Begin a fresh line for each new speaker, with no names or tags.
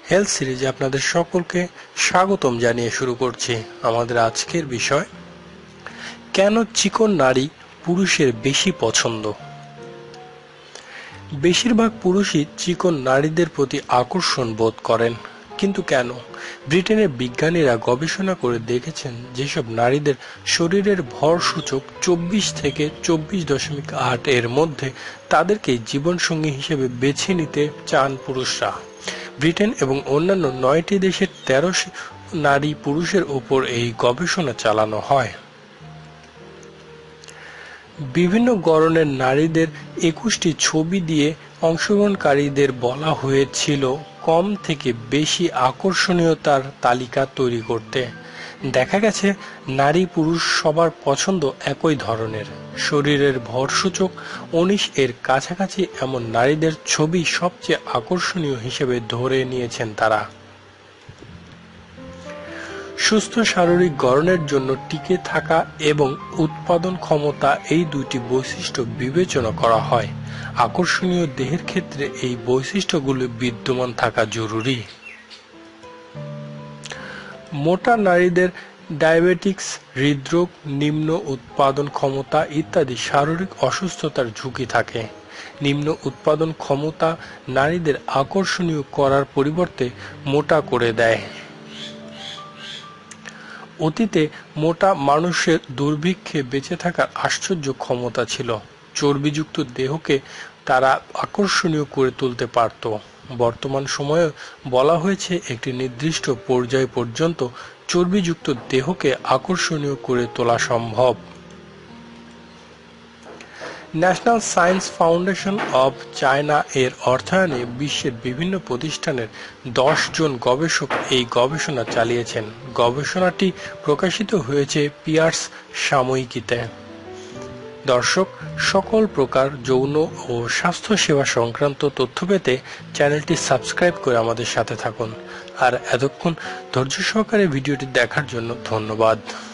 Health সিরিজে আপনাদের সকলকে স্বাগতম জানিয়ে শুরু করছি আমাদের আজকের বিষয়, কেন চিকন নারী পুরুষের বেশি পছন্দ। বেশিরভাগ পুরুষই চিকন নারীদের প্রতি আকর্ষণ বোধ করেন, কিন্তু কেন? ব্রিটেনের বিজ্ঞানীরা গবেষণা করে দেখেছেন যেসব নারীদের শরীরের ভর সূচক 24 থেকে 24.8 এর মধ্যে, তাদেরকেই জীবনসঙ্গী হিসেবে বেছে নিতে চান পুরুষরা। ব্রিটেন এবং অন্যান্য 9টি দেশের 13 নারী পুরুষের উপর এই গবেষণা চালানো হয়। বিভিন্ন গড়নের নারীদের 21টি ছবি দিয়ে অংশগ্রহণকারীদের বলা হয়েছিল কম থেকে বেশি আকর্ষণীয়তার তালিকা তৈরি করতে। দেখা গেছে নারী পুরুষ সবার পছন্দ একই ধরনের, শরীরের ভরসূচক 19 এর কাছাকাছি এমন নারীদের ছবি সবচেয়ে আকর্ষণীয় হিসেবে ধরে নিয়েছেন তারা। সুস্থ শারীরিক গড়নের জন্য টিকে থাকা এবং উৎপাদন ক্ষমতা এই দুইটি বৈশিষ্ট্য বিবেচনা করা হয়। আকর্ষণীয় দেহের ক্ষেত্রে এই বৈশিষ্ট্যগুলো বিদ্যমান থাকা জরুরি। মোটা নারীদের ডায়াবেটিক্স, হৃদরোগ, নিম্ন উৎপাদন ক্ষমতা ইত্যাদি শারীরিক অসুস্থতার ঝুঁকি থাকে। নিম্ন উৎপাদন ক্ষমতা নারীদের আকর্ষণীয় করার পরিবর্তে মোটা করে দেয়। অতীতে মোটা মানুষের দুর্ভিক্ষে বেঁচে থাকার আশ্চর্য ক্ষমতা ছিল। চর্বিযুক্ত দেহকে তারা আকর্ষণীয় করে তুলতে পারত। বর্তমান সময়ে বলা হয়েছে একটি নির্দিষ্ট পর্যায় পর্যন্ত চর্বিযুক্ত দেহকে আকর্ষণীয় করে তোলা সম্ভব। National science foundation of China এর অর্থায়নে বিশ্বের বিভিন্ন প্রতিষ্ঠানের 10 জন গবেষক এই গবেষণা চালিয়েছেন। গবেষণাটি প্রকাশিত হয়েছে পিয়ার্স সাময়িকীতে। দর্শক, সকল প্রকার যৌন ও স্বাস্থ্য সেবা সংক্রান্ত তথ্য পেতে চ্যানেলটি সাবস্ক্রাইব করে আমাদের সাথে থাকুন। আর এতক্ষণ ধৈর্য সহকারে ভিডিওটি দেখার জন্য ধন্যবাদ।